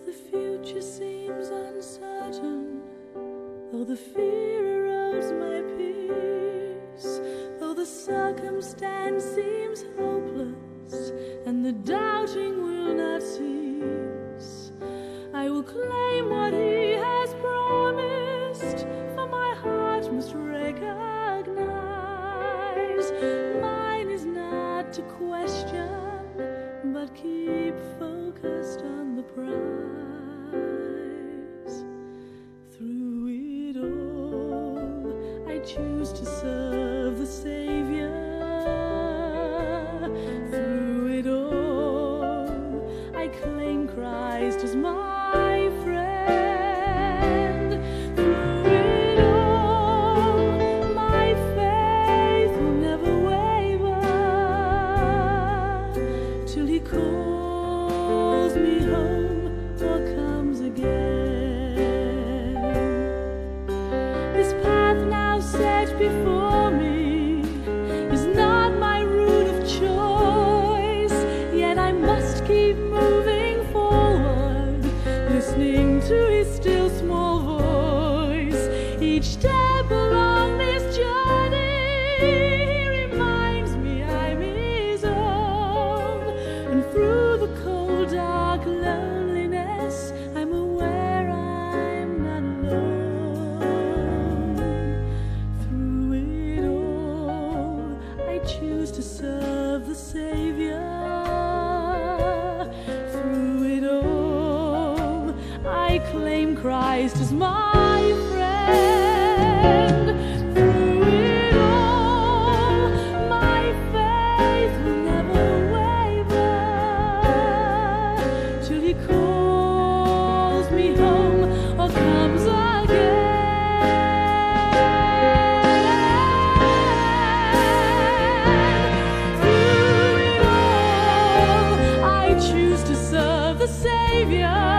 the future seems uncertain, though the fear erodes my peace, though the circumstance seems hopeless and the doubting will not cease, I will claim what He has promised, for my heart must recognize mine is not to question, but keep focused on the prize. Through it all, I choose to serve the Saviour. Through it all, I claim Christ as my friend. Through it all, my faith will never waver till He calls me home or comes again. This path now set before me is not my route of choice, yet I must keep moving forward, listening to His still small voice. Each step along this journey, He reminds me I'm His own, and through the cold, dark loneliness, I'm aware I'm not alone. Through it all, I choose to serve the Saviour. Through it all, I claim Christ as my friend. Through it all, my faith will never waver till He calls me home or comes again. Through it all, I choose to serve the Saviour.